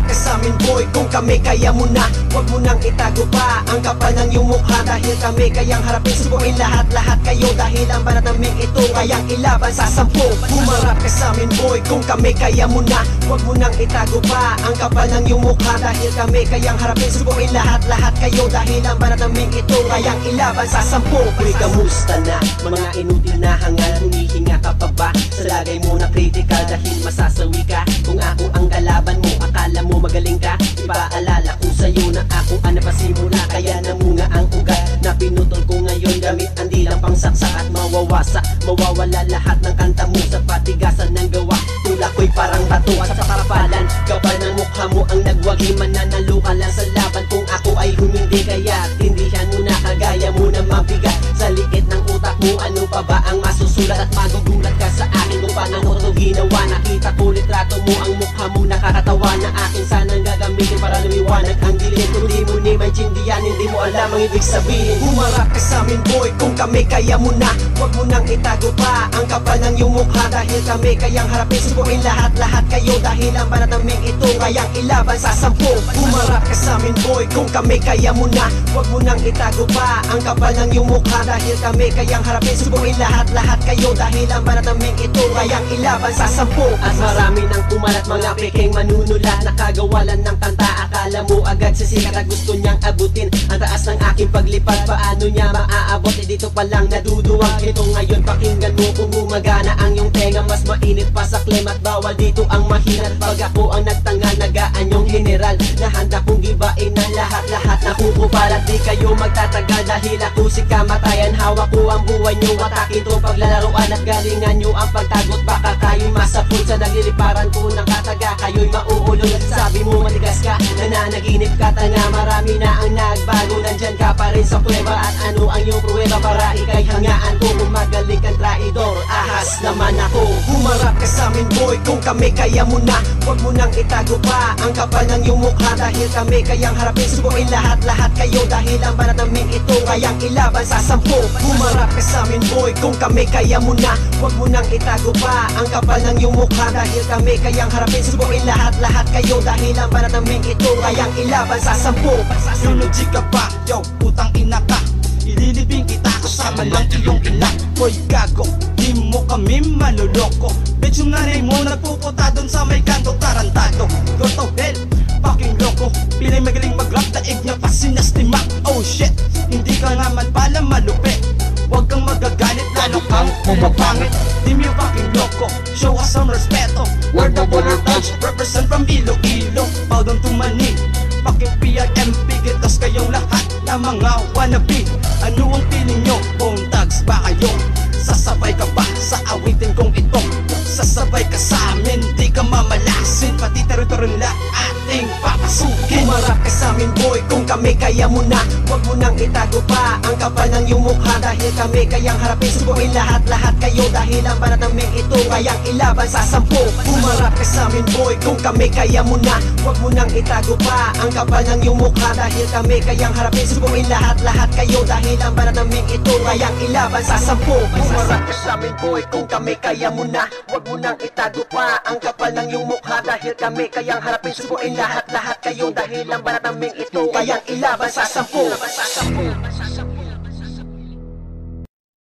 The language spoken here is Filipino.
ka sa amin boy, kung kami kaya mo na, wag mo nang itago pa ang kapal ng iyong mukha. Dahil kami kayang harapin, subuin lahat-lahat kayo. Dahil ang banat naming ito kayang ilaban sa 10. Humarap ka sa amin boy, kung kami kaya mo na, wag mo nang itago pa ang kapal ng iyong mukha. Dahil kami kayang harapin, subuin lahat-lahat kayo. Dahil ang banat naming ito kayang ilaban sa 10. Uy, kamusta na mga inutil na hangal? Humihinga ka pa ba sa lagay mo na critical? Dahil masasawi ka kung ako ang kalaban mo. Akala mo magaling ka, ipaalala ko sa'yo na ako ang napasimula. Kaya namunga ang ugat na pinutol ko ngayon. Gamit ang dilang pang saksak at mawawasa, mawawala lahat ng kanta mo sa patigasan ng gawa. Tula ko'y parang bato at sa karapalan, kapal ng mukha mo ang nagwagi. Mananalo ka lang sa laban kung ako ay humindi. Kaya tindihan mo na kagaya mo na mabigat sa liit ng utak mo. Ano pa ba ang masusulat at magugulat ka sa akin kung paano ko ito ginawa? Nakita ko litrato mo, ang mukha mo nakakatawa na akin sanang gagamitin para lumiwanag ang dilim. Kung di mo ni maintindihan, hindi mo alam ang ibig sabihin. Humarap ka sa amin boy, kung kami kaya mo na, wag mo nang itago pa ang kapal ng iyong mukha. Dahil kami kayang harapin, subuin lahat-lahat kayo. Dahil ang banat naming ito kayang ilaban sa 10. Humarap ka sa amin boy, kung kami kaya mo na, wag mo nang itago pa ang kapal ng iyong mukha. Dahil kami kayang harapin, subuin lahat-lahat kayo. Dahil ang banat naming ito kayang ilaban sa 10. At marami nang kumalat, mga peking manunulat, nakagawalan ng kanta. Akala mo agad sisikat at gusto niyang abutin ang taas ng aking paglipad. Paano niya maaabot? Dito pa lang naduduwag. Ito ngayon pakinggan mo kung gumagana ang iyong tenga. Mas mainit pa sa klem at bawal dito ang mahinat. Pag ako ang nagtanga, nagaan yung general na handa kong gibain ng lahat-lahat. Nakukupal at di kayo magtatagal dahil ako si kamatayan. Hawak ko ang buhay nyo, atakin to paglalaroan at galingan nyo ang pagtagot. Baka kayo'y masapul sa nagliliparan ko ng kataga. Kayo'y mauulong at sabi mo matigas ka, nananaginip ka tanga. Marami na ang nagbago, nandyan ka pa rin sa kuweba. At ano ang iyong pruweba para ikay hangaan ko? Kung magaling kang traidor, ahas naman ako. Humarap ka sa amin boy, kung kami kaya mo na, wag mo nang itago pa ang kapal ng iyong mukha. Dahil kami kayang harapin, subuin lahat-lahat kayo. Dahil ang banat naming ito kayang ilaban sa 10. Humarap ka sa amin boy, kung kami kaya mo na, wag mo nang itago pa ang kapal ng iyong mukha. Dahil kami kayang harapin, subuin lahat-lahat kayo. Dahil ang banat naming ito kayang ilaban sa 10. Eulogy ka ba? Yo, putang ina ka. Ililibing kita kasama lang iyong ina. Hoy gago, di mo kami manuloko. Bitch yung nanay mo nagpupunta dun sa may kanto tarantado. Go to hell, fucking loko. Pinay magaling mag-rap, daig niya pa sinastima. Oh shit, hindi ka naman pala malupit. Huwag kang magagalit, lalo kang pumapangit. Di mo fucking loko, show us some respeto. We're the border thugs, represent from Iloilo. Bow down to money, fucking PRMP. Gitos kayong lahat na mga wannabe. Ano ang feeling nyo, bone thugs ba kayo? Sasabay ka ba sa awitin kong ito? Sasabay ka sa amin, di ka mamalasin. Pati teritoryo na ating papasukin. Humarap ka sa amin boy, kung kami kaya mo na, wag mo nang itago pa ang kapal ng iyong mukha. Dahil kami kayang harapin, subuin lahat-lahat kayo. Dahil ang banat naming ito kayang ilaban sa 10. Humarap ka sa amin boy, kung kami kaya mo na, wag mo nang itago pa ang kapal ng iyong mukha. Dahil kami kayang harapin, subuin lahat-lahat kayo. Dahil ang banat naming ito kayang ilaban sa 10. Humarap ka sa amin boy, kung kami kaya mo na, wag mo nang itago pa ang kapal ng iyong mukha. Dahil kami kayang harapin, subuin lahat-lahat kayo. Dahil ang banat naming ito kayang ilaban sa 10.